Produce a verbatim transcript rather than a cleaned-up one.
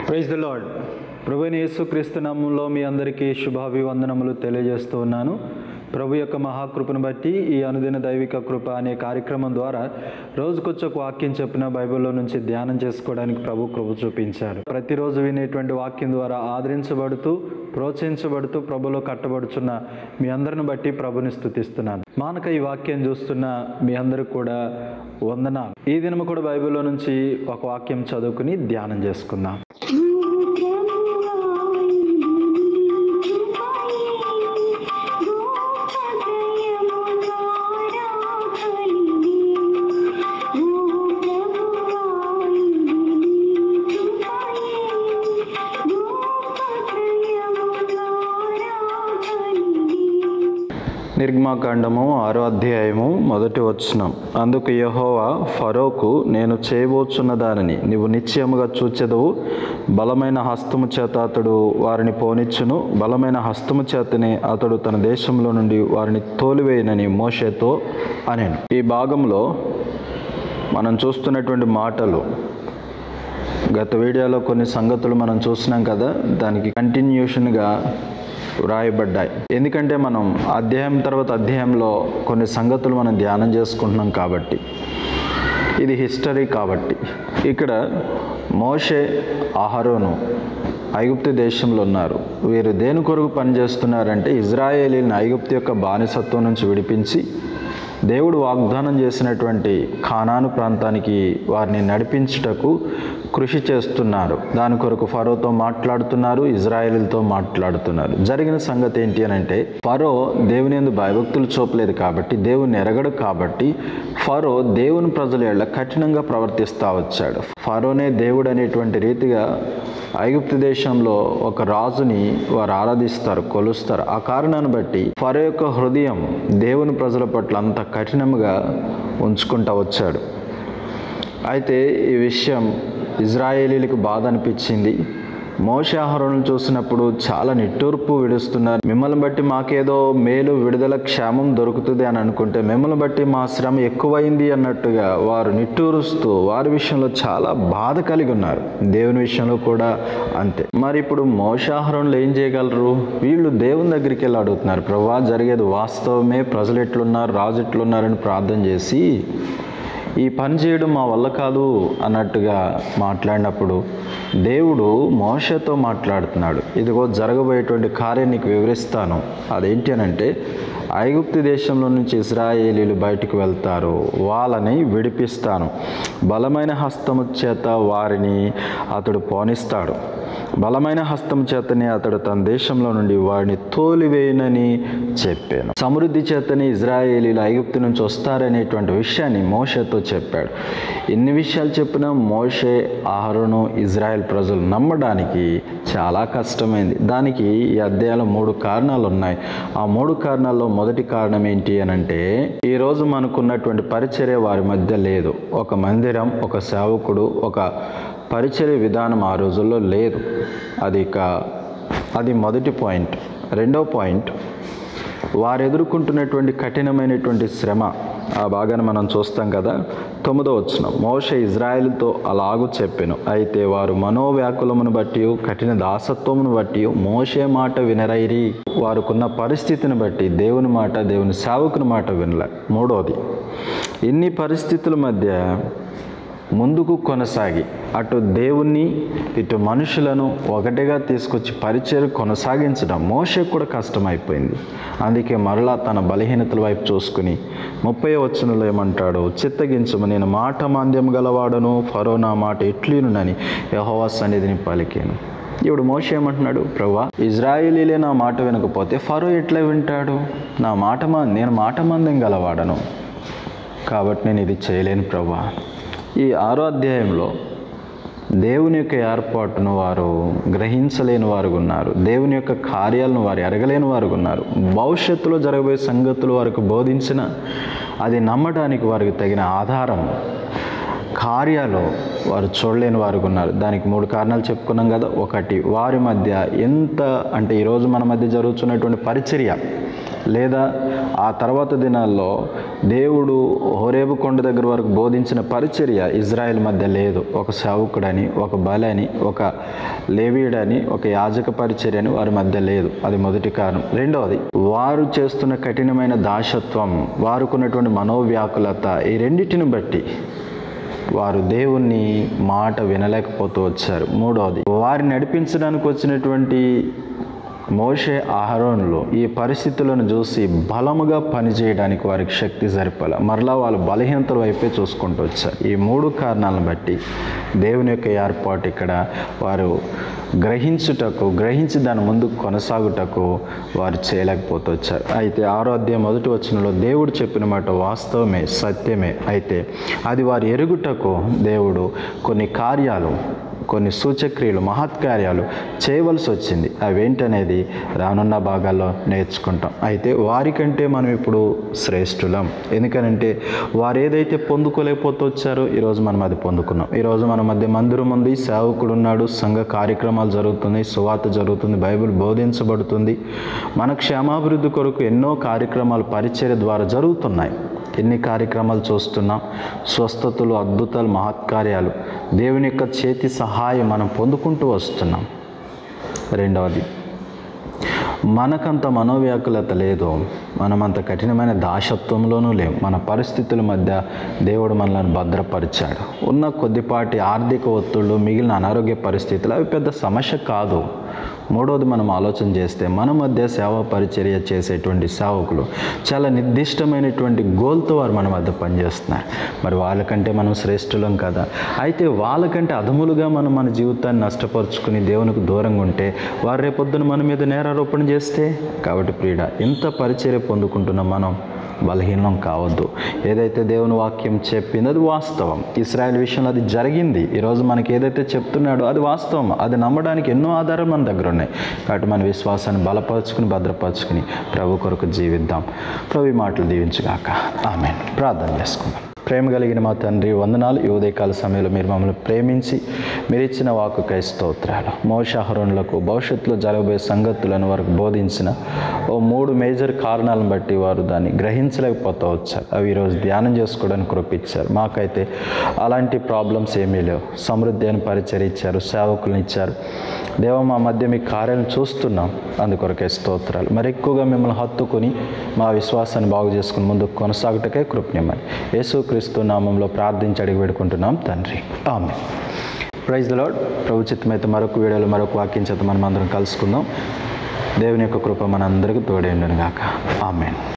Praise the lord. ప్రభువైన యేసుక్రీస్తు నామములో మీ అందరికీ శుభాభివందనములు తెలియజేస్తూ ఉన్నాను. ప్రభు యొక్క మహాకృపను బట్టి ఈ అనుదిన దైవిక కృప అనే కార్యక్రమం ద్వారా రోజుకొచ్చొక వాక్యం చెప్పిన బైబిల్లో నుంచి ధ్యానం చేసుకోవడానికి ప్రభు కృప చూపించారు. ప్రతిరోజు వినేటువంటి వాక్యం ద్వారా ఆదరించబడుతూ ప్రోత్సహించబడుతూ ప్రభులో కట్టబడుచున్న మీ అందరిని బట్టి ప్రభుని స్తుతిస్తున్నాను. మానక ఈ వాక్యం చూస్తున్న మీ అందరికి కూడా వందనాలు. ఈ దినము కూడా బైబిల్లో నుంచి ఒక వాక్యం చదువుకుని ధ్యానం చేసుకుందాం. నిర్గమాకాండము ఆరో అధ్యాయము మొదటి వచనం. అందుకు యెహోవా ఫరోకు, నేను చేయబోచున్న దానిని నీవు నిశ్చయముగా చూచెదవు. బలమైన హస్తము చేత అతడు వారిని పోనిచ్చును. బలమైన హస్తము చేతనే అతడు తన దేశంలో నుండి వారిని తోలివేయనని మోషేతో అనెను. ఈ భాగంలో మనం చూస్తున్నటువంటి మాటలు గత వీడియోలో కొన్ని సంగతులు మనం చూసినాం కదా, దానికి కంటిన్యూషన్గా వ్రాయబడ్డాయి. ఎందుకంటే మనం అధ్యాయం తర్వాత అధ్యాయంలో కొన్ని సంగతులు మనం ధ్యానం చేసుకుంటున్నాం కాబట్టి, ఇది హిస్టరీ కాబట్టి. ఇక్కడ మోషే, అహరోను ఐగుప్తు దేశంలో ఉన్నారు. వీరు దేని కొరకు పనిచేస్తున్నారంటే ఇజ్రాయేలీని ఐగుప్తు యొక్క బానిసత్వం నుంచి విడిపించి దేవుడు వాగ్దానం చేసినటువంటి ఖానాను ప్రాంతానికి వారిని నడిపించుటకు కృషి చేస్తున్నారు. దాని కొరకు ఫరోతో మాట్లాడుతున్నారు, ఇజ్రాయేలీలతో మాట్లాడుతున్నారు. జరిగిన సంగతి ఏంటి అని అంటే, ఫరో దేవుని యందు భయభక్తులు చూపలేదు కాబట్టి, దేవుని ఎరగడు కాబట్టి ఫరో దేవుని ప్రజల ఎడల కఠినంగా ప్రవర్తిస్తూ వచ్చాడు. ఫరోనే దేవుడు అనేటువంటి రీతిగా ఐగుప్తు దేశంలో ఒక రాజుని వారు ఆరాధిస్తారు, కొలుస్తారు. ఆ కారణాన్ని బట్టి ఫరో యొక్క హృదయం దేవుని ప్రజల పట్ల అంత కఠినంగా ఉంచుకుంటూ వచ్చాడు. అయితే ఈ విషయం ఇజ్రాయేలీలకు బాధ అనిపించింది. మోషే అహరోనులను చూసినప్పుడు చాలా నిట్టూర్పు విడుస్తున్నారు. మిమ్మల్ని బట్టి మాకేదో మేలు, విడుదల, క్షేమం దొరుకుతుంది అని అనుకుంటే మిమ్మల్ని బట్టి మా శ్రమ ఎక్కువైంది అన్నట్టుగా వారు నిట్టూరుస్తూ వారి విషయంలో చాలా బాధ కలిగి ఉన్నారు. దేవుని విషయంలో కూడా అంతే. మరి ఇప్పుడు మోషే అహరోనులు ఏం చేయగలరు? వీళ్ళు దేవుని దగ్గరికి వెళ్ళి అడుగుతున్నారు, ప్రభువా జరిగేది వాస్తవమే, ప్రజలు ఎట్లున్నారు, రాజు ఎట్లున్నారని ప్రార్థన చేసి ఈ పని చేయడం మా వల్ల కాదు అన్నట్టుగా మాట్లాడినప్పుడు దేవుడు మోషేతో మాట్లాడుతున్నాడు. ఇదిగో జరగబోయేటువంటి కార్యం నీకు వివరిస్తాను. అదేంటి అని అంటే, ఐగుప్తు దేశంలో నుంచి ఇజ్రాయేలీలు బయటకు వెళ్తారు, వాళ్ళని విడిపిస్తాను. బలమైన హస్తము చేత వారిని అతడు పోనిస్తాడు. బలమైన హస్తం చేతనే అతడు తన దేశంలో నుండి వాడిని తోలివేయనని చెప్పాను. సమృద్ధి చేతనే ఇజ్రాయేలీలు ఐగుప్తు నుంచి వస్తారనేటువంటి విషయాన్ని మోషేతో చెప్పాడు. ఎన్ని విషయాలు చెప్పినా మోషే, అహరోను, ఇజ్రాయెల్ ప్రజలు నమ్మడానికి చాలా కష్టమైంది. దానికి ఈ అధ్యాయంలో మూడు కారణాలు ఉన్నాయి. ఆ మూడు కారణాల్లో మొదటి కారణం ఏంటి అని అంటే, ఈరోజు మనకున్నటువంటి పరిచర్య వారి మధ్య లేదు. ఒక మందిరం, ఒక సేవకుడు, ఒక పరిచర్య విధానం ఆ రోజుల్లో లేదు. అది ఇక అది మొదటి పాయింట్. రెండో పాయింట్, వారు ఎదుర్కొంటున్నటువంటి కఠినమైనటువంటి శ్రమ. ఆ భాగాన్ని మనం చూస్తాం కదా. తొమ్మిదో వచనం, మోషే ఇజ్రాయేలుతో అలాగూ చెప్పెను, అయితే వారు మనోవ్యాకులమును బట్టి, కఠిన దాసత్వమును బట్టి మోషే మాట వినరైరి. వారుకున్న పరిస్థితిని బట్టి దేవుని మాట, దేవుని సేవకుని మాట వినలే. మూడోది, ఇన్ని పరిస్థితుల మధ్య ముందుకు కొనసాగి అటు దేవుణ్ణి ఇటు మనుషులను ఒకటిగా తీసుకొచ్చి పరిచయం కొనసాగించడం మోషే కూడా కష్టమైపోయింది. అందుకే మరలా తన బలహీనతల వైపు చూసుకుని ముప్పై వచనంలో ఏమంటాడు, చిత్తగించము, నేను మాట మాంద్యం గలవాడను, ఫరో నా మాట ఎట్లీనునని యెహోవా సన్నిధిని పలికాను. ఇప్పుడు మోషే ఏమంటున్నాడు, ప్రభువా ఇజ్రాయేలీలే నా మాట వినకపోతే ఫరో ఎట్లా వింటాడు? నా మాట మా నేను మాట మాంద్యం గలవాడను కాబట్టి నేను ఇది చేయలేను ప్రభువా. ఈ ఆరో అధ్యాయంలో దేవుని యొక్క ఏర్పాటును వారు గ్రహించలేని వారు ఉన్నారు. దేవుని యొక్క కార్యాలను వారు ఎరగలేని వారు ఉన్నారు. భవిష్యత్తులో జరగబోయే సంగతులు వారికి బోధించిన అది నమ్మడానికి వారికి తగిన ఆధారం, కార్యాలు వారు చూడలేని వారు ఉన్నారు. దానికి మూడు కారణాలు చెప్పుకున్నాం కదా. ఒకటి, వారి మధ్య ఎంత అంటే ఈరోజు మన మధ్య జరుగుతున్నటువంటి పరిచర్య లేదా ఆ తర్వాత దినాల్లో దేవుడు హోరేబు కొండ దగ్గర వరకు బోధించిన పరిచర్య ఇజ్రాయెల్ మధ్య లేదు. ఒక సేవకుడని, ఒక బలని, ఒక లేవీయుడని, ఒక యాజక పరిచర్య అని వారి మధ్య లేదు. అది మొదటి కారణం. రెండవది, వారు చేస్తున్న కఠినమైన దాసత్వం, వారుకున్నటువంటి మనోవ్యాకులత, ఈ రెండింటిని బట్టి వారు దేవుని మాట వినలేకపోతూ వచ్చారు. మూడవది, వారిని నడిపించడానికి వచ్చినటువంటి మోషే అహరోనులు ఈ పరిస్థితులను చూసి బలముగా పనిచేయడానికి వారికి శక్తి సరిపోలే, మరలా వాళ్ళు బలహీనతల వైపే చూసుకుంటూ వచ్చారు. ఈ మూడు కారణాలను బట్టి దేవుని యొక్క ఏర్పాటు ఇక్కడ వారు గ్రహించుటకు గ్రహించి దాని ముందు కొనసాగుటకు వారు చేయలేకపోతూ వచ్చారు. అయితే ఆరో అధ్యాయం మొదటి వచనంలో దేవుడు చెప్పిన మాట వాస్తవమే, సత్యమే. అయితే అది వారు ఎరుగుటకు దేవుడు కొన్ని కార్యాలు, కొన్ని సూచక్రియలు, మహత్కార్యాలు చేయవలసి వచ్చింది. అవేంటనేది రానున్న భాగాల్లో నేర్చుకుంటాం. అయితే వారికంటే మనం ఇప్పుడు శ్రేష్ఠులం. ఎందుకనంటే వారు ఏదైతే పొందుకోలేకపోతూ వచ్చారో ఈరోజు మనం అది పొందుకున్నాం. ఈరోజు మన మధ్య మందిరం ఉంది, సేవకుడు ఉన్నాడు, సంఘ కార్యక్రమాలు జరుగుతున్నాయి, సువార్త జరుగుతుంది, బైబిల్ బోధించబడుతుంది. మన క్షేమాభివృద్ధి కొరకు ఎన్నో కార్యక్రమాలు పరిచర్య ద్వారా జరుగుతున్నాయి. ఎన్ని కార్యక్రమాలు చూస్తున్నాం. స్వస్థతలు, అద్భుతాలు, మహత్కార్యాలు, దేవుని యొక్క చేతి సహాయం మనం పొందుకుంటూ వస్తున్నాం. రెండవది, మనకంత మనోవ్యాకులత లేదు, మనమంత కఠినమైన దాసత్వంలోనూ లేము. మన పరిస్థితుల మధ్య దేవుడు మనల్ని భద్రపరిచాడు. ఉన్న కొద్దిపాటి ఆర్థిక ఒత్తిళ్ళు, మిగిలిన అనారోగ్య పరిస్థితులు అవి పెద్ద సమస్య కాదు. మూడవది, మనం ఆలోచన చేస్తే మన మధ్య సేవా పరిచర్య చేసేటువంటి సేవకులు చాలా నిర్దిష్టమైనటువంటి గోల్తో వారు మన మధ్య పనిచేస్తున్నారు. మరి వాళ్ళకంటే మనం శ్రేష్ఠులం కదా. అయితే వాళ్ళకంటే అధములుగా మనం మన జీవితాన్ని నష్టపరుచుకుని దేవునికి దూరంగా ఉంటే వారు రేపొద్దున మన మీద నేరారోపణ చేస్తే, కాబట్టి ప్రియుడా, ఇంత పరిచర్య పొందుకుంటున్న మనం బలహీనం కావద్దు. ఏదైతే దేవుని వాక్యం చెప్పిందో అది వాస్తవం. ఇశ్రాయేల్ విషయంలో అది జరిగింది. ఈరోజు మనకి ఏదైతే చెప్తున్నాడో అది వాస్తవం. అది నమ్మడానికి ఎన్నో ఆధారాలు మన దగ్గర ఉన్నాయి. కాబట్టి మన విశ్వాసాన్ని బలపరుచుకుని భద్రపరుచుకుని ప్రభు కొరకు జీవిద్దాం. ప్రభు ఈ మాటలు దీవించుగాక. ఆమేన్. ప్రార్థన చేసుకుందాం. ప్రేమ కలిగిన మా తండ్రి, వందనాలు. ఈ ఉదయకాల సమయంలో మీరు మమ్మల్ని ప్రేమించి మీరు ఇచ్చిన వాక్కుకై స్తోత్రాలు. మోషే అహరోనులకు భవిష్యత్తులో జరగబోయే సంగతులను వారికి బోధించిన ఓ మూడు మేజర్ కారణాలను బట్టి వారు దాన్ని గ్రహించలేకపోతూ వచ్చారు. అవి ఈరోజు ధ్యానం చేసుకోవడానికి కృపించారు. మాకైతే అలాంటి ప్రాబ్లమ్స్ ఏమీ లేవు. సమృద్ధి అని పరిచర్య ఇచ్చారు, సేవకులను ఇచ్చారు. దేవ, మా మధ్య మీ కార్యాలను చూస్తున్నాం, అందుకొరకే స్తోత్రాలు. మరి ఎక్కువగా మిమ్మల్ని హత్తుకుని మా విశ్వాసాన్ని బాగు చేసుకుని ముందుకు కొనసాగుటకే కృపనిమ్మని యేసుక్రీస్తు నామంలో ప్రార్థించి అడిగి పెడుకుంటున్నాం తండ్రి. ఆమేన్. Praise the lord. ప్రభు చిత్తమైతే మరొక వీడియోలో మరొక వాక్యం చేత మనం అందరం కలుసుకుందాం. దేవుని యొక్క కృప మనందరికీ తోడేండును గాక. ఆమేన్.